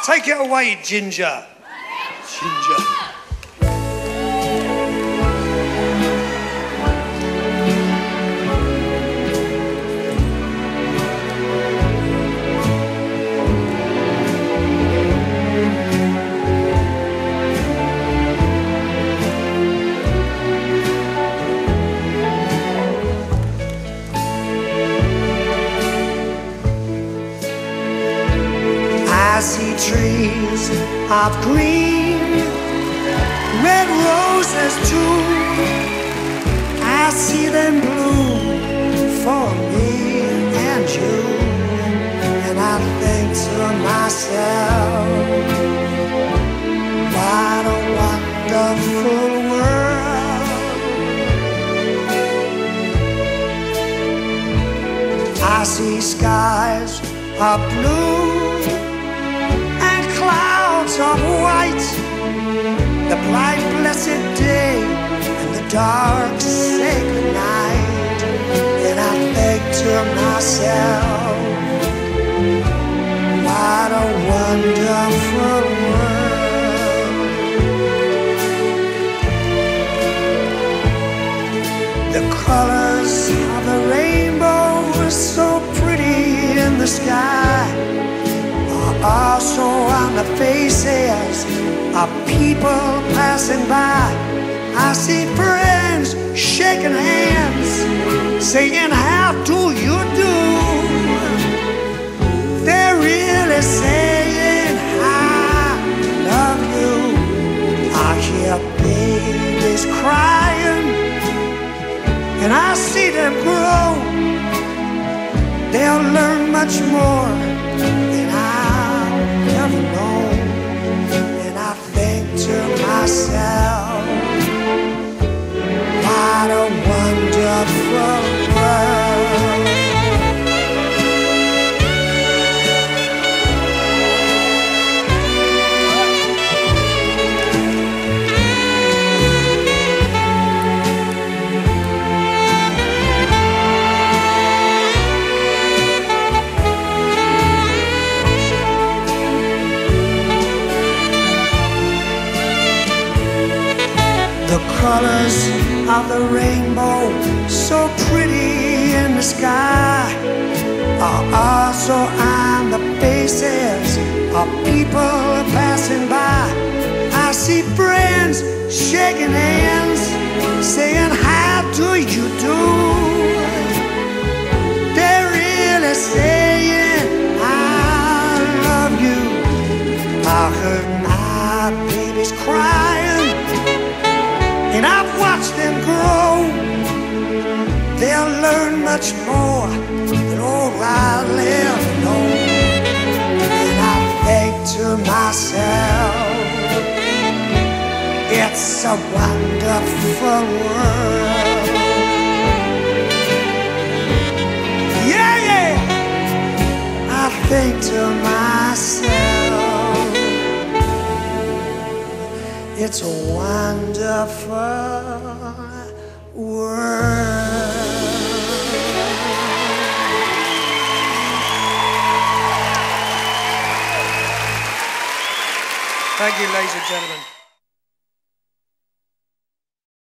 Take it away, Ginger. Ginger. I see trees of green, red roses too. I see them bloom for me and you. And I think to myself, what a wonderful world. I see skies of blue, clouds of white, the bright blessed day and the dark sacred night. And I think to myself, what a wonderful world. The colors of the rainbow are so pretty in the sky, also on the faces of people passing by. I see friends shaking hands, saying, how do you do? They're really saying, I love you. I hear babies crying, and I see them grow. They'll learn much more than I've ever known. And I think to myself, what a wonderful world. The colors of the rainbow, so pretty in the sky, are also on the faces of people passing by. I see friends shaking hands, saying, how do you do? They're really saying, I love you. I heard my babies crying, and I've watched them grow. They'll learn much more than old Riley ever known. And I think to myself, it's a wonderful world. Yeah, yeah. I think to myself, it's a wonderful world. Thank you, ladies and gentlemen.